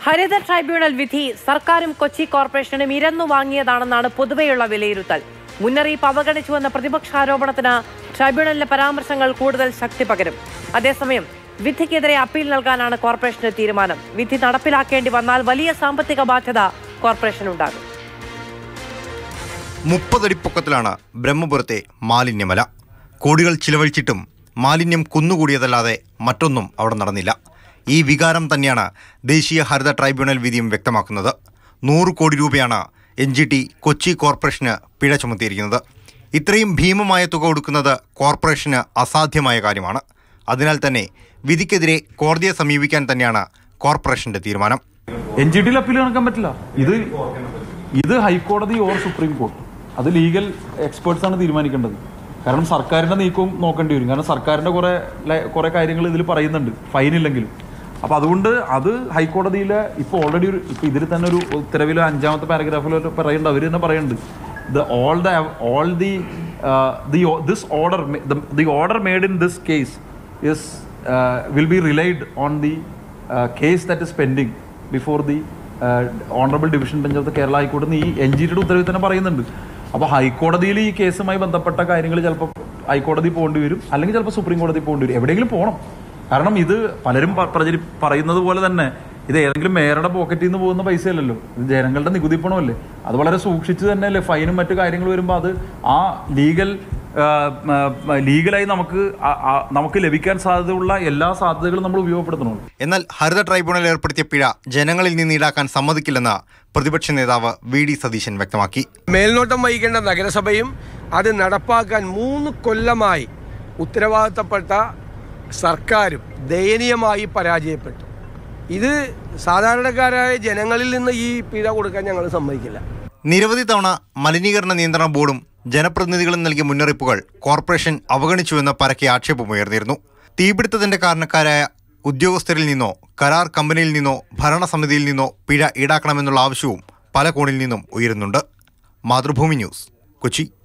ഹരിത tribunal വിധി സർക്കാരും കൊച്ചി കോർപ്പറേഷനും ഇരന്നു വാങ്ങിയതാണെന്നാണ് പൊതുവെയുള്ള വിലയിരുത്തൽ. മുന്നറിയിപ്പ് അവഗണിച്ചുവെന്ന പ്രതിപക്ഷാരോപണത്തിന് ട്രൈബ്യൂണലിലെ പരാമർശങ്ങൾ കൂടുതൽ ശക്തി പകരും. അതേസമയം വിധിക്കെതിരെ അപ്പീൽ നൽകാനാണ് കോർപ്പറേഷന്റെ തീരുമാനം. വിധി നടപ്പിലാക്കേണ്ടി വന്നാൽ വലിയ സാമ്പത്തിക ബാധ്യത കോർപ്പറേഷനുണ്ടാകും. 30 അടി പൊക്കത്തിലാണ് ബ്രഹ്മപുരത്തെ മാലിന്യമല. കോടികൾ ചിലവഴിച്ചിട്ടും മാലിന്യം കുന്നുകൂടിയതല്ലാതെ മറ്റൊന്നും അവിടെ നടന്നില്ല. ഈ വികാരം തന്നെയാണ് ദേശീയ ഹരിത ട്രൈബ്യൂണൽ വിധിയും വ്യക്തമാക്കുന്നത്. 100 കോടി രൂപയാണ് NGT കൊച്ചി കോർപ്പറേഷന് പിഴ ചുമത്തിയിരിക്കുന്നത്. ഇത്രയും ഭീമമായ തുക കൊടുക്കുന്നത് കോർപ്പറേഷന് അസാധ്യമായ കാര്യമാണ്. അതിനാൽ തന്നെ വിധിക്കെതിരെ കോടതിയെ സമീപിക്കാൻ തന്നെയാണ് കോർപ്പറേഷന്റെ തീരുമാനം. NGTയിൽ അപ്പീൽ നടക്കാൻ പറ്റില്ല. ഇത് ഹൈക്കോടതി ഓർ സുപ്രീം കോടതി, അത് ലീഗൽ എക്സ്പേർട്സ് ആണ് തീരുമാനിക്കേണ്ടത്. കാരണം സർക്കാരിന്റെ നീക്കവും നോക്കേണ്ടി വരും. കാരണം സർക്കാരിന്റെ കുറെ കാര്യങ്ങൾ ഇതിൽ പറയുന്നുണ്ട്, ഫൈനില്ലെങ്കിലും. അപ്പോൾ അതുകൊണ്ട് അത് ഹൈക്കോടതിയിൽ ഇപ്പോൾ ഓൾറെഡി ഇപ്പോൾ ഇതിൽ തന്നെ ഒരു ഉത്തരവിലോ 5ാമത്തെ പാരഗ്രാഫിലോ പറയുന്നുണ്ട്. അവർ തന്നെ പറയുന്നുണ്ട്, the order made in this case will be relied on the case that is pending before the Honorable Division Bench of the Kerala High Court. ഈ NGTയുടെ ഉത്തരവിൽ തന്നെ പറയുന്നുണ്ട്. അപ്പോൾ ഹൈക്കോടതിയിൽ ഈ കേസുമായി ബന്ധപ്പെട്ട കാര്യങ്ങൾ ചിലപ്പോൾ ഹൈക്കോടതി പോകേണ്ടി വരും, അല്ലെങ്കിൽ ചിലപ്പോൾ സുപ്രീം കോടതി പോകേണ്ടി വരും. എവിടെയെങ്കിലും പോകണം. കാരണം ഇത് പലരും പറയുന്നത് പോലെ തന്നെ ഇത് ഏതെങ്കിലും മേയറുടെ പോക്കറ്റിൽ നിന്ന് പോകുന്ന പൈസയല്ലല്ലോ, ഇത് ജനങ്ങളുടെ നികുതി പണമല്ലേ. അത് വളരെ സൂക്ഷിച്ച് തന്നെയല്ലേ ഫൈനും മറ്റു കാര്യങ്ങൾ വരുമ്പോൾ അത് ആ ലീഗലായി നമുക്ക് ലഭിക്കാൻ സാധ്യതയുള്ള എല്ലാ സാധ്യതകളും നമ്മൾ ഉപയോഗപ്പെടുത്തണമല്ലോ. എന്നാൽ ഹരിത ട്രൈബ്യൂണൽ ഏർപ്പെടുത്തിയ പിഴ ജനങ്ങളിൽ നിന്ന് ഈടാക്കാൻ സമ്മതിക്കില്ലെന്ന് പ്രതിപക്ഷ നേതാവ് VD സതീശൻ വ്യക്തമാക്കി. മേൽനോട്ടം വഹിക്കേണ്ട നഗരസഭയും അത് നടപ്പാക്കാൻ 3 കൊല്ലമായി ഉത്തരവാദിത്തപ്പെട്ട സർക്കാരും ദയനീയമായി പരാജയപ്പെട്ടു. ഇത് സാധാരണക്കാരായ ജനങ്ങളിൽ നിന്ന് ഈ പിഴ കൊടുക്കാൻ ഞങ്ങൾ സമ്മതിക്കില്ല. നിരവധി തവണ മലിനീകരണ നിയന്ത്രണ ബോർഡും ജനപ്രതിനിധികളും നൽകിയ മുന്നറിയിപ്പുകൾ കോർപ്പറേഷൻ അവഗണിച്ചുവെന്ന് പരക്കെ ആക്ഷേപമുയർന്നിരുന്നു. തീപിടുത്തത്തിന്റെ കാരണക്കാരായ ഉദ്യോഗസ്ഥരിൽ നിന്നോ കരാർ കമ്പനിയിൽ നിന്നോ ഭരണസമിതിയിൽ നിന്നോ പിഴ ഈടാക്കണമെന്നുള്ള ആവശ്യവും പല കോണിൽ നിന്നും ഉയരുന്നുണ്ട്. മാതൃഭൂമി ന്യൂസ്, കൊച്ചി.